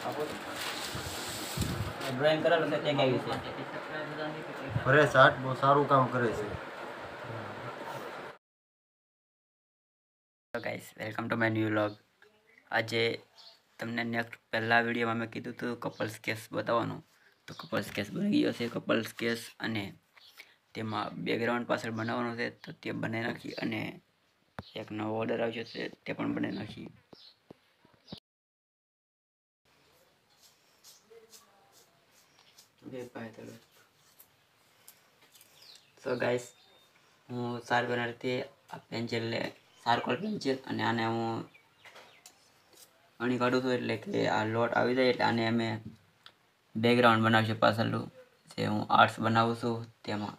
Drawing કરેલું છે તે કેવી છે? પરેશ આર્ટ બહુ સારું કામ કરે છે. Hello guys, welcome to my new vlog. આજે તમને નેક્સ્ટ પહેલા વિડીયોમાં મેં કીધું હતું કપલ્સ કેસ બતાવવાનું, તો કપલ્સ કેસ બની ગયો છે. કપલ્સ કેસ અને તેમાં બેકગ્રાઉન્ડ પાછળ બનાવવાનું છે, તો તે બનાવી નાખી અને એક નવો ઓર્ડર આવ્યો છે તે પણ બનાવી નાખી. સો ગાઈસ, હું સાર બનાવતી આ પેન્સિલ ચારકોલ પેન્સિલ અને આને હું અણી કાઢું છું, એટલે કે આ લોટ આવી જાય એટલે આને અમે બેકગ્રાઉન્ડ બનાવશું પાછળનું, જે હું આર્ટ્સ બનાવું છું તેમાં.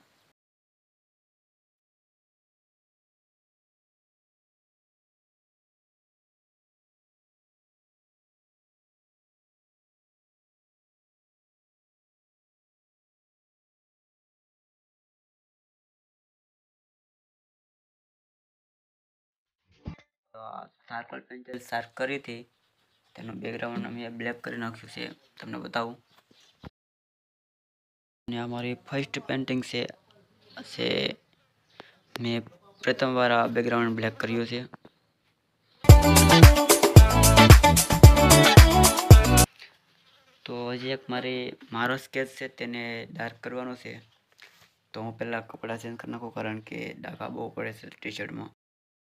તો આ ચારકોલ પેન્સિલ શાર્પ કરી હતી, તેનું બેકગ્રાઉન્ડ અમે બ્લેક કરી નાખ્યું છે, તમને બતાવું. અને અમારી ફર્સ્ટ પેન્ટિંગ છે મેં પ્રથમવાર આ બેકગ્રાઉન્ડ બ્લેક કર્યું છે. તો હજી એક મારો સ્કેચ છે તેને ડાર્ક કરવાનો છે, તો હું પહેલાં કપડાં ચેન્જ કરી નાખું, કારણ કે ડાઘા બહુ પડે છે ટી શર્ટમાં.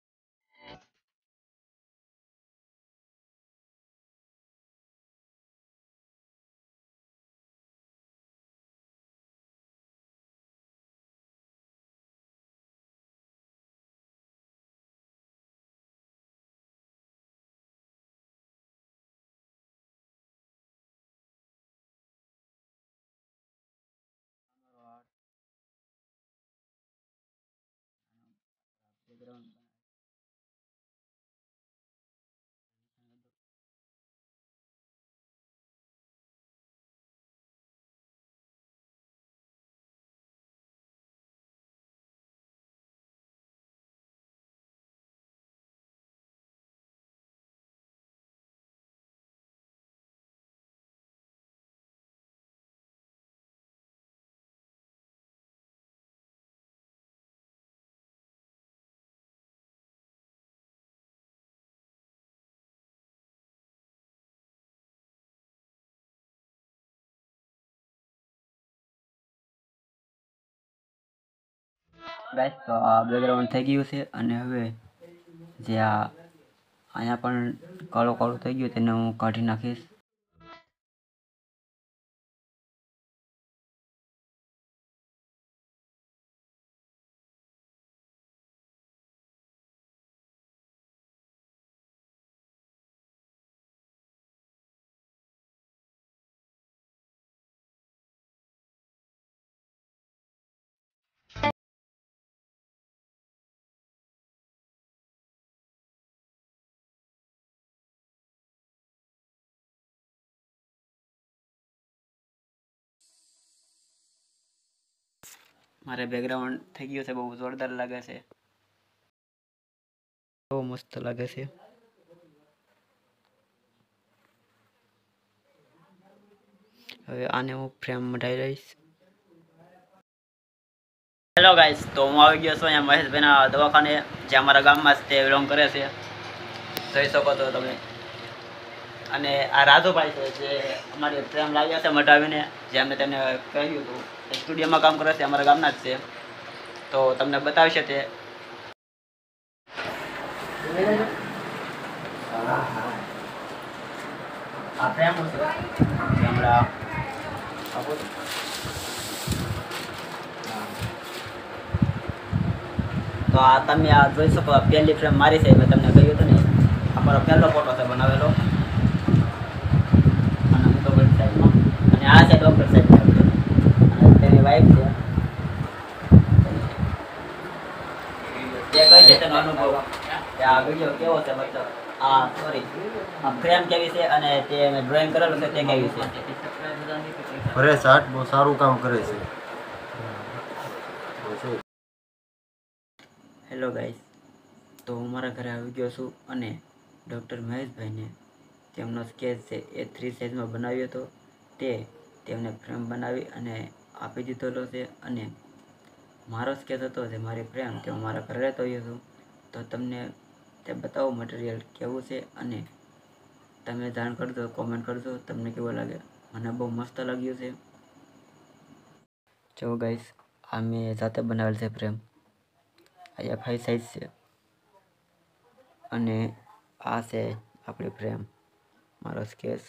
ગાઈસ, તો આ બેકગ્રાઉન્ડ થઈ ગયું છે અને હવે જે અહીંયા પણ કાળો કાળો થઈ ગયું તેને હું કાઢી નાખીશ. મારે બેકગ્રાઉન્ડ થઈ ગયું છે, બહુ જોરદાર લાગે છે, બહુ મસ્ત લાગે છે. હવે આને હું ફ્રેમ મટાવી લઈશ. હેલો ગાઈસ, તો હું આવી ગયો છું અહીંયા મહેશભાઈના દવાખાને, જે અમારા ગામમાં જ તે બિલોંગ કરે છે, જોઈ શકો છો તમે. અને આ રાજુભાઈ છે, જે અમારી ફ્રેમ લાવ્યા છે મટાવીને, જે અમે તેને કહ્યું હતું. સ્ટુડિયોમાં કામ કરે છે, અમારા ગામના જ છે, તો તમને બતાવશે તે. આ ફ્રેમ છે હમણાં તો આ તમે આ જોઈ શકો, આ પહેલી ફ્રેમ મારી છે, મેં તમને કહ્યું હતું ને. આ મારો પહેલો ફોટો છે બનાવેલો, અને હું તો સાઈડમાં, અને આ છે ડોક્ટર સાહેબ અને તેની વાઈફ છે. તે કહી છે તેનો અનુભવ કે આ વિડીયો કેવો છે, મતલબ આ સોરી આ ફ્રેમ કેવી છે અને તે મેં ડ્રોઈંગ કરેલું છે તે કેવી છે. પરેશ આર્ટ બહુ સારું કામ કરે છે. હેલો ગાઈસ, તો હું મારા ઘરે આવી ગયો છું અને ડૉક્ટર મહેશભાઈને તેમનો સ્કેચ છે એ 3 સાઇઝમાં બનાવ્યો હતો. તેમને ફ્રેમ બનાવી અને આપી દીધેલો છે. અને મારો સ્કેચ હતો જે મારી ફ્રેમ તે હું મારા ઘરે લેતો આવ્યો છું. તો તમને તે બતાવો મટીરિયલ કેવું છે અને તમે જાણ કરજો, કોમેન્ટ કરજો તમને કેવું લાગે. મને બહુ મસ્ત લાગ્યું છે. જો ગાઈસ, આ મેં જાતે બનાવેલ છે ફ્રેમ. આ F5 સાઇઝ છે અને આ છે આપણી ફ્રેમ. મારો સ્કેચ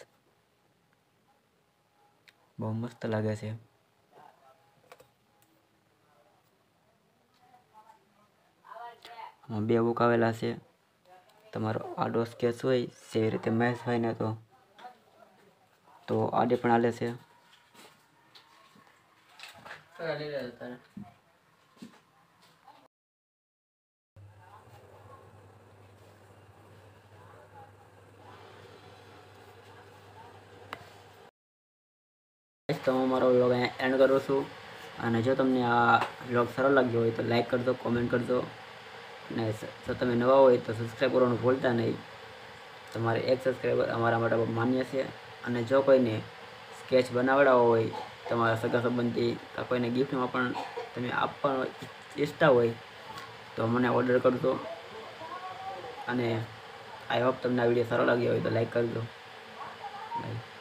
બહુ મસ્ત લાગે છે. આમાં 2 બુક આવેલા છે. તમારો આડો સ્કેચ હોય જેવી રીતે મહેશભાઈને તો આડે પણ હાલે છે. તો હું મારો વ્લોગ અહીંયા એન્ડ કરું છું. અને જો તમને આ વ્લોગ સારો લાગ્યો હોય તો લાઈક કરજો, કોમેન્ટ કરજો અને જો તમે નવા હોય તો સબસ્ક્રાઈબ કરવાનું ભૂલતા નહીં. તમારે એક સબસ્ક્રાઈબર અમારા માટે બહુ માન્ય છે. અને જો કોઈને સ્કેચ બનાવડાવવા હોય, તમારા સગા સંબંધી કે કોઈને ગિફ્ટમાં પણ તમે આપવા ઈચ્છતા હોય તો મને ઓર્ડર કરજો. અને આઈ હોપ તમને આ વિડીયો સારો લાગ્યો હોય તો લાઈક કરજો. બાય.